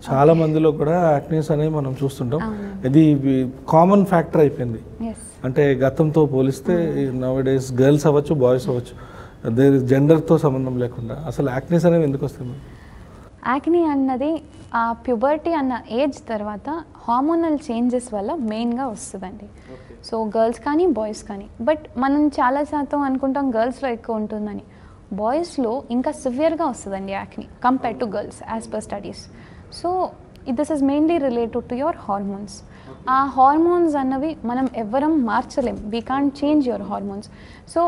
చాలా మందిలో కూడా యాక్నీస్ అనేవి మనం చూస్తుంటాం. ఇది కామన్ ఫ్యాక్టర్ అయిపోయింది. అంటే గతంతో పోలిస్తే నవ్ డేస్ గర్ల్స్ అవ్వచ్చు, బాయ్స్ అవ్వచ్చు, జెండర్తో సంబంధం లేకుండా అసలు యాక్నీస్ అనేవి ఎందుకు వస్తుంది? యాక్నీ అన్నది ఆ ప్యూబర్టీ అన్న ఏజ్ తర్వాత హార్మోనల్ చేంజెస్ వల్ల మెయిన్గా వస్తుందండి. సో గర్ల్స్ కానీ బాయ్స్ కానీ, బట్ మనం చాలా శాతం అనుకుంటాం గర్ల్స్లో ఎక్కువ ఉంటుందని. బాయ్స్లో ఇంకా సివియర్గా వస్తుందండి acne compare to girls as per studies. So this is mainly related to your hormones. ఆ హార్మోన్స్ అన్నవి మనం ఎవ్వరం మార్చలేం, we can't change your hormones. So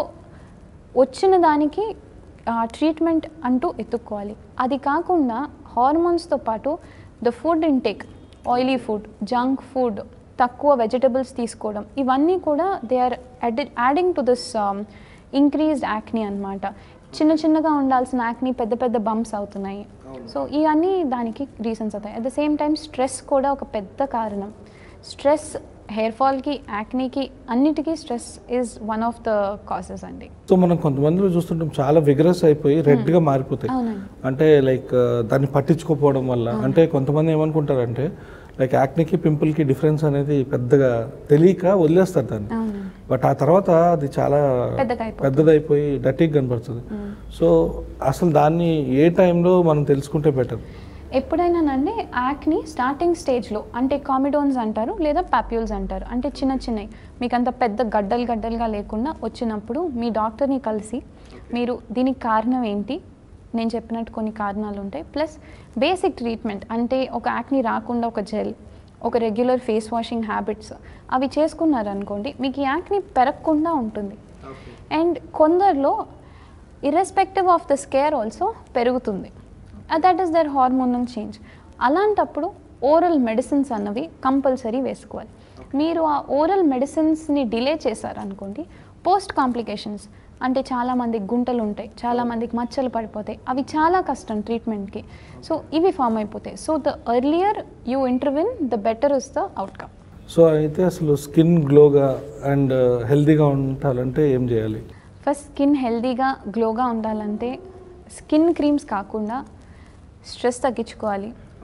వచ్చిన దానికి ట్రీట్మెంట్ అంటూ ఎత్తుక్కోవాలి. అది కాకుండా హార్మోన్స్తో పాటు the food intake, oily food, junk food, తక్కువ వెజిటబుల్స్ తీసుకోవడం, ఇవన్నీ కూడా they are adding to this increased acne అనమాట. చిన్న చిన్నగా ఉండాల్సిన యాక్నీ పెద్ద పెద్ద బంప్స్ అవుతున్నాయి. సో ఇవన్నీ దానికి రీజన్స్ అవుతాయి. At the same time stress కూడా ఒక పెద్ద కారణం. స్ట్రెస్ హెయిర్ ఫాల్కి, యాక్నీకి, అన్నిటికీ stress is one of the causes అండి. సో మనం కొంతమందిలో చూస్తుంటాం చాలా విగ్రస్ అయిపోయి రెడ్గా మారిపోతాయి. అంటే లైక్ దాన్ని పట్టించుకోకపోవడం వల్ల. అంటే కొంతమంది ఏమనుకుంటారంటే లైక్ యాక్నీకి పింపుల్కి డిఫరెన్స్ అనేది పెద్దగా తెలియక వదిలేస్తారు దాన్ని. బట్ ఆ తర్వాత అది చాలా పెద్దదైపోయి డర్టీగా కనపడుతుంది. సో అసలు దాన్ని ఏ టైంలో మనం తెలుసుకుంటే బెటర్? ఎప్పుడైనానండి యాక్నీ స్టార్టింగ్ స్టేజ్లో, అంటే కామిడోన్స్ అంటారు లేదా పాప్యూల్స్ అంటారు, అంటే చిన్న చిన్నవి మీకు అంత పెద్ద గడ్డలుగా లేకుండా వచ్చినప్పుడు మీ డాక్టర్ని కలిసి మీరు దీనికి కారణం ఏంటి, నేను చెప్పినట్టు కొన్ని కారణాలు ఉంటాయి, ప్లస్ బేసిక్ ట్రీట్మెంట్ అంటే ఒక యాక్నీ రాకుండా ఒక జెల్, ఒక రెగ్యులర్ ఫేస్ వాషింగ్ హ్యాబిట్స్ అవి చేసుకున్నారనుకోండి మీకు ఈ యాక్నీ పెరగకుండా ఉంటుంది. అండ్ కొందరిలో irrespective of the scar also పెరుగుతుంది. That is their hormonal change. అలాంటప్పుడు ఓరల్ మెడిసిన్స్ అన్నవి కంపల్సరీ వేసుకోవాలి. మీరు ఆ ఓరల్ మెడిసిన్స్ని డిలే చేశారనుకోండి పోస్ట్ కాంప్లికేషన్స్, అంటే చాలామందికి గుంటలు ఉంటాయి, చాలామందికి మచ్చలు పడిపోతాయి, అవి చాలా కష్టం ట్రీట్మెంట్కి. సో ఇవి ఫామ్ అయిపోతాయి. So the earlier you intervene the better is the outcome. So అయితే అసలు స్కిన్ గ్లోగా అండ్ హెల్తీగా ఉండాలంటే ఏం చేయాలి? ఫస్ట్ స్కిన్ హెల్తీగా గ్లోగా ఉండాలంటే స్కిన్ క్రీమ్స్ కాకుండా స్ట్రెస్ తగ్గించుకోవాలి,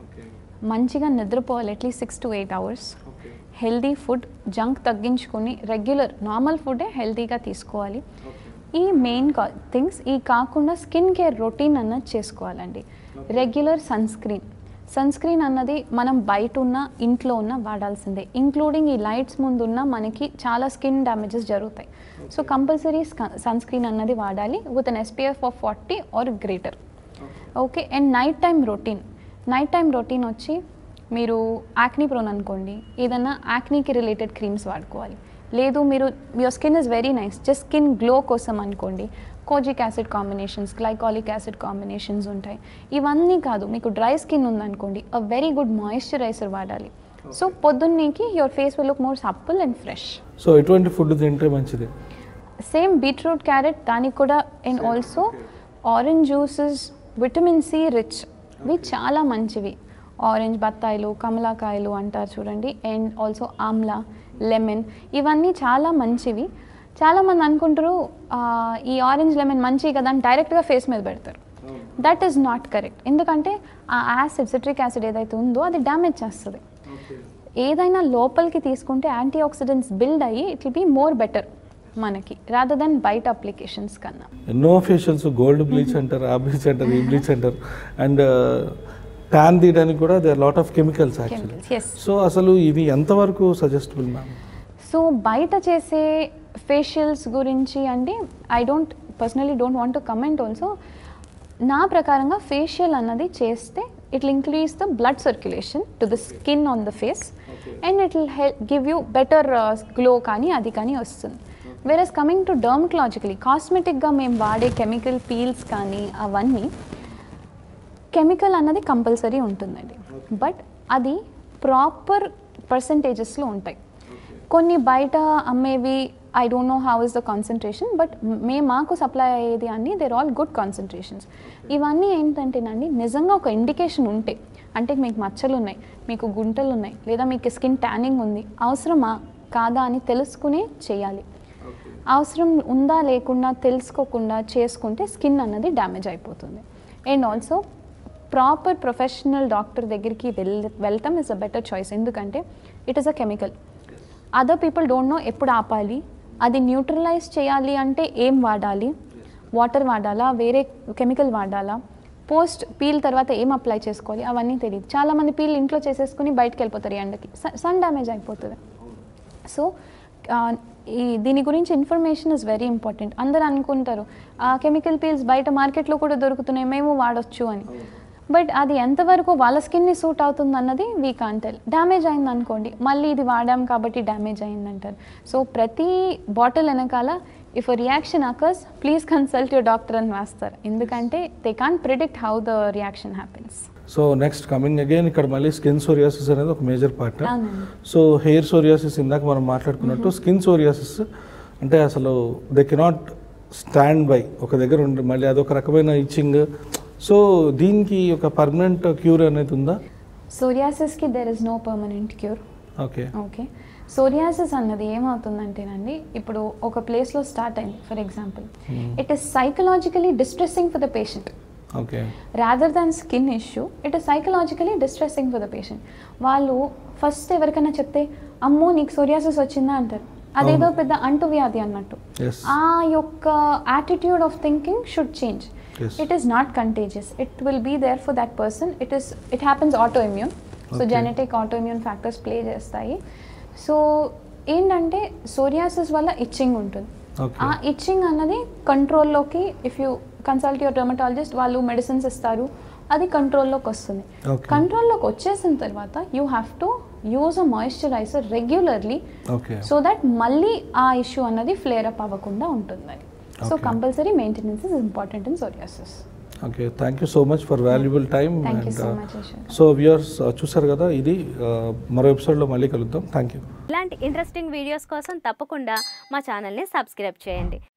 మంచిగా నిద్రపోవాలి at least 6 to 8 hours, healthy food, junk తగ్గించుకొని రెగ్యులర్ నార్మల్ ఫుడే హెల్తీగా తీసుకోవాలి. ఈ మెయిన్ థింగ్స్. ఈ కాకుండా స్కిన్ కేర్ రొటీన్ అన్నది చేసుకోవాలండి. రెగ్యులర్ సన్ స్క్రీన్ అన్నది మనం బయట ఉన్న ఇంట్లో ఉన్న వాడాల్సిందే. ఇంక్లూడింగ్ ఈ లైట్స్ ముందున్న మనకి చాలా స్కిన్ డ్యామేజెస్ జరుగుతాయి. సో కంపల్సరీ సన్ స్క్రీన్ అన్నది వాడాలి with an SPF of 40 or greater. Okay. And night time routine వచ్చి మీరు యాక్నీ ప్రోన్ అనుకోండి, ఏదైనా యాక్నీకి రిలేటెడ్ క్రీమ్స్ వాడుకోవాలి. లేదు మీరు your skin is very nice, just skin glow కోసం అనుకోండి, kojic acid combinations, glycolic acid combinations ఉంటాయి. ఇవన్నీ కాదు, మీకు డ్రై స్కిన్ ఉందనుకోండి, అ వెరీ గుడ్ మాయిశ్చరైజర్ వాడాలి. సో పొద్దున్నేకి your face will look more supple and fresh. So ఎటువంటి ఫుడ్ తింటే మంచిది? సేమ్ బీట్రూట్, క్యారెట్, దానికి కూడా. And also orange juices vitamin C rich, ఇవి చాలా మంచివి. ఆరెంజ్, బత్తాయిలు, కమలాకాయలు అంటారు చూడండి, అండ్ ఆల్సో ఆమ్లా, లెమన్, ఇవన్నీ చాలా మంచివి. చాలామంది అనుకుంటారు ఈ ఆరెంజ్ లెమన్ మంచివి కదా అని డైరెక్ట్గా ఫేస్ మీద పెడతారు. That is not correct. ఎందుకంటే ఆ యాసిడ్, సిట్రిక్ యాసిడ్ ఏదైతే ఉందో అది డ్యామేజ్ చేస్తుంది. ఏదైనా లోపలికి తీసుకుంటే యాంటీ ఆక్సిడెంట్స్ బిల్డ్ అయ్యి it will be more better మనకి, రాదర్ దెన్ బయట అప్లికేషన్స్ కన్నా. ఎన్నో ఫేషియల్స్, గోల్డ్ బ్లీచ్ అంటారు, ఆ బ్లీచ్ అంటారు, ఈ బ్లీచ్ అంటారు, అండ్ ట్యాన్ తీయడానికి కూడా they are lot of chemicals actually. So అసలు ఇవి ఎంతవరకు సజెస్టబుల్ మ్యామ్? సో బయట చేసే ఫేషియల్స్ గురించి అంటే I personally don't want to comment also. నా ప్రకారంగా ఫేషియల్ అన్నది చేస్తే it will increase the blood circulation to the skin on the face and it will give you better glow కానీ అది కానీ వస్తుంది. వేరస్ కమింగ్ టు డర్మటలాజికలీ, కాస్మెటిక్గా మేము వాడే కెమికల్ పీల్స్ కానీ అవన్నీ కెమికల్ అన్నది కంపల్సరీ ఉంటుందండి, బట్ అది ప్రాపర్ పర్సంటేజెస్లో ఉంటాయి. కొన్ని బయట అమ్మేవి I don't know how is the concentration, but మాకు సప్లై అయ్యేది అన్నీ దేర్ ఆల్ గుడ్ కాన్సన్ట్రేషన్స్. ఇవన్నీ ఏంటంటేనండి నిజంగా ఒక ఇండికేషన్ ఉంటే, అంటే మీకు మచ్చలు ఉన్నాయి, మీకు గుంటలు ఉన్నాయి, లేదా మీకు స్కిన్ ట్యానింగ్ ఉంది, అవసరమా కాదా అని తెలుసుకునే చేయాలి. అవసరం ఉందా లేకుండా తెలుసుకోకుండా చేసుకుంటే స్కిన్ అన్నది డ్యామేజ్ అయిపోతుంది. And also proper professional doctor దగ్గరికి వెళ్తాం ఇస్ అ బెటర్ చాయిస్. ఎందుకంటే it is a chemical. Other people don't know ఎప్పుడు ఆపాలి, అది న్యూట్రలైజ్ చేయాలి అంటే ఏం వాడాలి, వాటర్ వాడాలా, వేరే కెమికల్ వాడాలా, పోస్ట్ పీల్ తర్వాత ఏం అప్లై చేసుకోవాలి, అవన్నీ తెలియదు. చాలామంది పీల్ ఇంట్లో చేసేసుకుని బయటకు వెళ్ళిపోతారు ఎండకి, సన్ డ్యామేజ్ అయిపోతుంది. సో దీని గురించి ఇన్ఫర్మేషన్ ఇస్ వెరీ ఇంపార్టెంట్. అందరూ అనుకుంటారు కెమికల్ పీల్స్ బయట మార్కెట్లో కూడా దొరుకుతున్నాయి, మేము వాడచ్చు అని. బట్ అది ఎంతవరకు వాళ్ళ స్కిన్ని సూట్ అవుతుంది అన్నది వీ కాంట్ టెల్. డ్యామేజ్ అయింది అనుకోండి, మళ్ళీ ఇది వాడాం కాబట్టి డ్యామేజ్ అయింది అంటారు. సో ప్రతి బాటిల్ వెనకాల if a reaction occurs please consult your doctor అని వేస్తారు. ఎందుకంటే they can't predict how the reaction happens. So next coming again ఇక్కడ మళ్ళీ స్కిన్ సోరియాసిస్ అనేది ఒక major part. So hair psoriasis ఇందాక మనం మాట్లాడుకున్నట్టు స్కిన్ సోరియాసిస్ అంటే అసలు దే కెనాట్ స్టాండ్ బై ఒక దగ్గర ఉండి మళ్ళీ అదొక రకమైన ఇచ్చింగ్. సో దీనికి ఒక పర్మనెంట్ క్యూర్ అనేది ఉందా? సోరియాసిస్కి there is no permanent cure. Okay psoriasis అన్నది ఏమవుతుందంటేనండి, ఇప్పుడు ఒక ప్లేస్లో స్టార్ట్ అయింది for example, it is psychologically distressing for the patient. Rather than skin issue, it is psychologically distressing for the patient. వాళ్ళు ఫస్ట్ ఎవరికైనా చెప్తే అమ్మో నీకు సోరియాసిస్ వచ్చిందా అంటారు, అదేదో పెద్ద అంటువ్యాధి అన్నట్టు. ఆ యొక్క attitude of thinking should change. It is not contagious. It will be there for that person. It happens autoimmune. So genetic autoimmune factors play చేస్తాయి. సో ఏంటంటే సోరియాసిస్ వల్ల ఇచ్చింగ్ ఉంటుంది. ఆ ఇచ్చింగ్ అన్నది కంట్రోల్లోకి, if you consult your dermatologist, వాళ్ళు medicines ఇస్తారు, అది కంట్రోల్లోకి వస్తుంది. కంట్రోల్లోకి వచ్చేసిన తర్వాత you have to use a moisturiser regularly so that మళ్ళీ ఆ ఇష్యూ అన్నది ఫ్లేర్ అప్ అవ్వకుండా ఉంటుంది. So compulsory maintenance is important in psoriasis. Okay, thank you so much for valuable time. Thank you so much, Ashok. So viewers చూసారు కదా, ఇది మరో ఎపిసోడ్లో మళ్ళీ కలుద్దాం. Thank you. ఇలాంటి ఇంట్రెస్టింగ్ వీడియోస్ కోసం తప్పకుండా మా ఛానల్ని సబ్స్క్రైబ్ చేయండి.